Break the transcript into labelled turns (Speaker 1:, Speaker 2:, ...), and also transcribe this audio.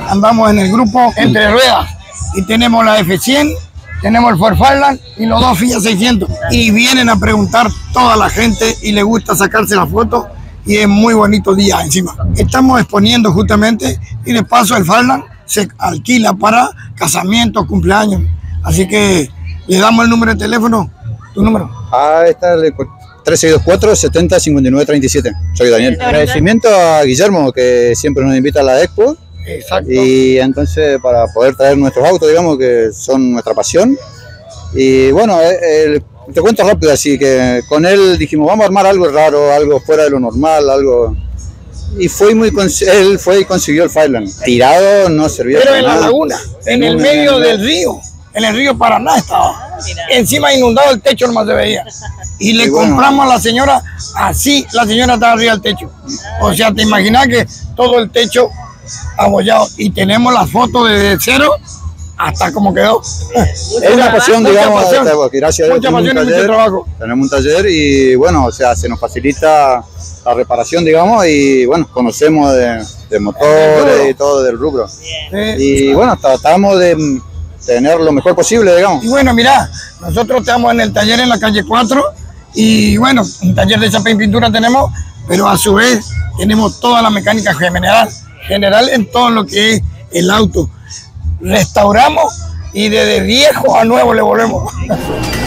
Speaker 1: andamos en el grupo Entre Ruedas y tenemos la F100, tenemos el Ford Fireland y los dos Fiat 600 y vienen a preguntar toda la gente y les gusta sacarse la foto y es muy bonito día encima. Estamos exponiendo justamente y de paso el Fireland se alquila para casamientos, cumpleaños, así que le damos el número de teléfono, tu número.
Speaker 2: Está el 3624-705937. Soy Daniel. Agradecimiento a Guillermo, que siempre nos invita a la expo.
Speaker 1: Exacto.
Speaker 2: Y entonces para poder traer nuestros autos, digamos, que son nuestra pasión. Y bueno, te cuento rápido, así que con él dijimos, vamos a armar algo raro, algo fuera de lo normal, algo... Y él fue y consiguió el Fireland. Tirado, no servía
Speaker 1: pero
Speaker 2: para
Speaker 1: en
Speaker 2: nada.
Speaker 1: la laguna, en el medio del río, en el río Paraná estaba. Encima inundado el techo nomás se veía. Y le compramos a la señora, así la señora estaba arriba del techo. O sea, te imaginas que todo el techo abollado. Y tenemos las fotos desde cero hasta como quedó.
Speaker 2: Es una pasión, digamos, gracias a Dios tenemos un taller, tenemos un taller y bueno, o sea, se nos facilita la reparación, digamos, y bueno, conocemos de motores y todo del rubro. Y bueno, tratamos de tener lo mejor posible, digamos.
Speaker 1: Y bueno, mira, nosotros estamos en el taller en la calle 4 y bueno, un taller de chapa y pintura tenemos, pero a su vez tenemos toda la mecánica general en todo lo que es el auto. Restauramos y desde viejo a nuevo le volvemos.